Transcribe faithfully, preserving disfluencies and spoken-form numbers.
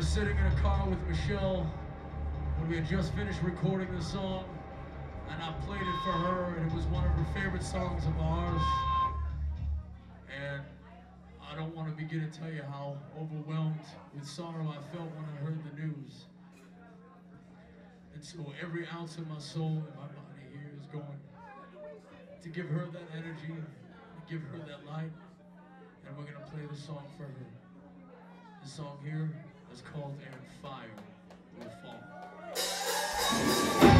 was sitting in a car with Michelle when we had just finished recording the song, and I played it for her, and it was one of her favorite songs of ours. And I don't want to begin to tell you how overwhelmed with sorrow I felt when I heard the news. And so every ounce of my soul and my body here is going to give her that energy, to give her that light, and we're going to play the song for her. The song here is called "And Fire Will Fall."